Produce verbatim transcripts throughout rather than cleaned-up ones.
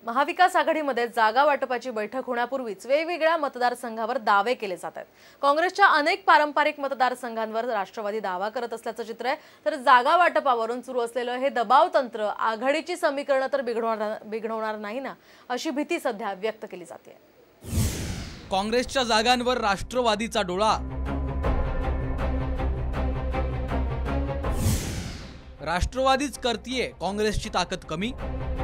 महाविकास आघाडीमध्ये जागा वाटपाची बैठक होण्यापूर्वीच वेगवेगळ्या मतदारसंघावर दावे केले जात आहेत। काँग्रेसच्या अनेक पारंपरिक मतदारसंघांवर राष्ट्रवादी दावा करत असल्याचं चित्र आहे, तर जागा वाटपावरून सुरू असलेलं हे दबाव तंत्र आघाडीची समीकरणं तर बिघडवणार बिघडवणार नाही ना, अशी भीती सध्या व्यक्त केली जाते। काँग्रेसच्या जागांवर राष्ट्रवादीचा डोळा। राष्ट्रवादीच करतीये काँग्रेसची ताकद कमी।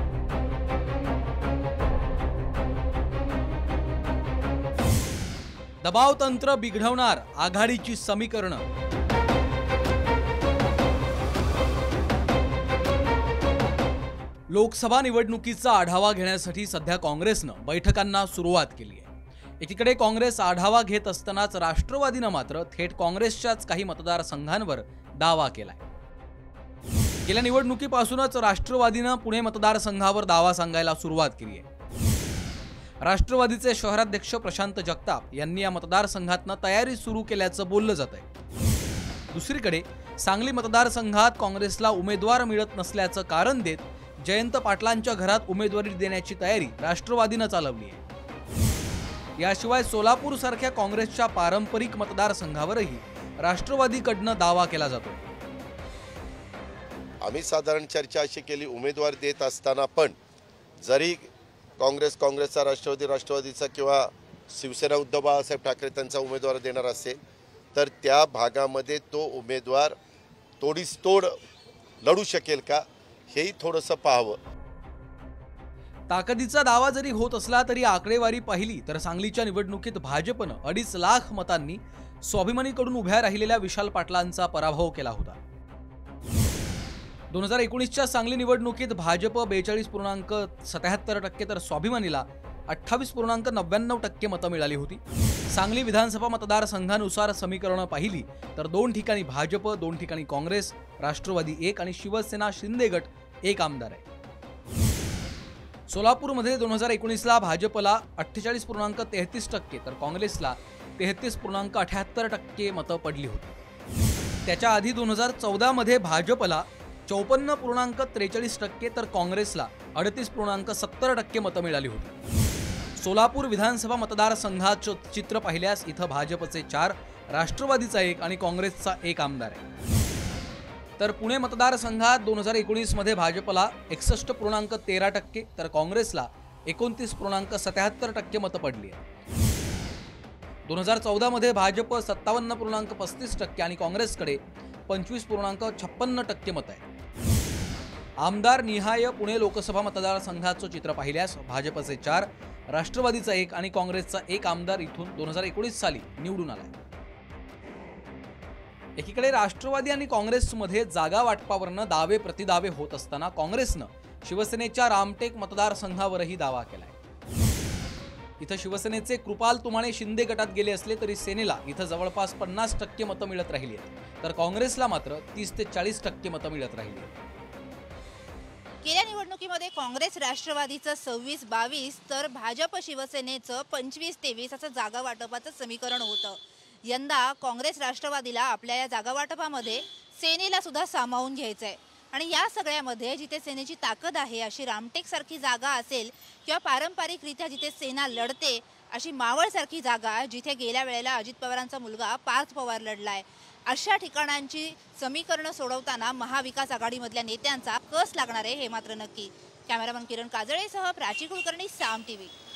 दबाव तंत्र बिघडवणार आघाडीची समीकरणं। लोकसभा निवडणुकीचा आढावा घेण्यासाठी सध्या काँग्रेसनं बैठकांना सुरुवात केली आहे। एकीकडे काँग्रेस आढावा घेत असतानाच राष्ट्रवादीनं मात्र थेट काँग्रेसच्याच काही मतदारसंघांवर दावा केलाय। गेल्या निवडणुकीपासूनच राष्ट्रवादीनं पुणे मतदारसंघावर दावा सांगायला सुरुवात केली आहे। राष्ट्रवादीचे शहराध्यक्ष प्रशांत जगताप यांनी या मतदारसंघातनं तयारी सुरू केल्याचं बोललं जात आहे। दुसरीकडे सांगली मतदारसंघात काँग्रेसला उमेदवार मिळत नसल्याचं कारण देत जयंत पाटलांच्या घरात उमेदवारी देण्याची तयारी राष्ट्रवादीनं चालवली आहे। याशिवाय सोलापूर सारख्या काँग्रेसच्या पारंपरिक मतदारसंघावरही राष्ट्रवादीकडनं दावा केला जातो। आम्ही साधारण चर्चा अशी केली, उमेदवार देत असताना पण जरी काँग्रेस काँग्रेसचा राष्ट्रवादी राष्ट्रवादीचा किंवा शिवसेना उद्धव बाळासाहेब ठाकरे त्यांचा उमेदवार देणार असेल तर त्या भागामध्ये तो उमेदवार तोडीस तोड लढू शकेल का हेही थोडंसं पाहावं। ताकदीचा दावा जरी होत असला तरी आकडेवारी पाहिली तर सांगलीच्या निवडणुकीत भाजपनं अडीच लाख मतांनी स्वाभिमानीकडून उभ्या राहिलेल्या विशाल पाटलांचा पराभव केला होता। दोन हजार एकोणीसच्या सांगली निवडणुकीत भाजप बेचाळीस पूर्णांक सत्याहत्तर टक्के तर स्वाभिमानीला अठ्ठावीस पूर्णांक नव्याण्णव टक्के मतं मिळाली होती। सांगली विधानसभा मतदारसंघानुसार समीकरणं पाहिली तर दोन ठिकाणी भाजप, दोन ठिकाणी काँग्रेस, राष्ट्रवादी एक आणि शिवसेना शिंदे गट एक आमदार आहे। सोलापूरमध्ये दोन हजार एकोणीसला भाजपला अठ्ठेचाळीस पूर्णांक तेहतीस टक्के तर काँग्रेसला तेहतीस पूर्णांक अठ्याहत्तर टक्के मतं पडली होती। त्याच्या आधी दोन हजार चौदा मध्ये भाजपला चौपन्न पूर्णांक त्रेचाळीस टक्के तर काँग्रेसला अडतीस पूर्णांक सत्तर टक्के मतं मिळाली होती। सोलापूर विधानसभा मतदारसंघाचं चित्र पाहिल्यास इथं भाजपचे चार, राष्ट्रवादीचा एक आणि काँग्रेसचा एक आमदार आहे। तर पुणे मतदारसंघात दोन हजार एकोणीस मध्ये भाजपला एकसष्ट पूर्णांक तेरा टक्के तर काँग्रेसला एकोणतीस पूर्णांक सत्याहत्तर टक्के मतं पडली आहे। दोन हजार चौदा मध्ये भाजप सत्तावन्न पूर्णांक पस्तीस टक्के आणि काँग्रेसकडे पंचवीस पूर्णांक छप्पन्न टक्के मत आहे। आमदार निहाय पुणे लोकसभा मतदारसंघाचं चित्र पाहिल्यास भाजपचे चार, राष्ट्रवादीचा एक आणि काँग्रेसचा एक आमदार इथून दोन हजार एकोणीस साली निवडून आलाय। एकीकडे राष्ट्रवादी आणि काँग्रेसमध्ये जागा वाटपावरनं दावे प्रतिदावे होत असताना काँग्रेसनं शिवसेनेच्या रामटेक मतदारसंघावरही दावा केलाय। इथं शिवसेनेचे कृपाल तुमाणे शिंदे गटात गेले असले तरी सेनेला इथं जवळपास पन्नास टक्के मतं मिळत राहिली आहेत, तर काँग्रेसला मात्र तीस ते चाळीस टक्के मतं मिळत राहिली आहेत। गेल्या निवडणुकीमध्ये काँग्रेस राष्ट्रवादीचं सव्वीस बावीस तर भाजप शिवसेनेचं पंचवीस तेवीस असं जागा वाटपाचं समीकरण होतं। यंदा काँग्रेस राष्ट्रवादीला आपल्या या जागा वाटपामध्ये सेनेला सुद्धा सामावून घ्यायचंय आणि या सगळ्यामध्ये जिथे सेनेची ताकद आहे अशी रामटेक सारखी जागा असेल किंवा पारंपरिकरित्या जिथे सेना लढते अशी मावळ सारखी जागा जिथे गेल्या वेळेला अजित पवारांचा मुलगा पार्थ पवार लढलाय, अशा ठिकाणांची समीकरणं सोडवताना महाविकास आघाडीमधल्या नेत्यांचा कस लागणार आहे हे मात्र नक्की। कॅमेरामन किरण काजळेसह प्राची कुलकर्णी, साम टीव्ही।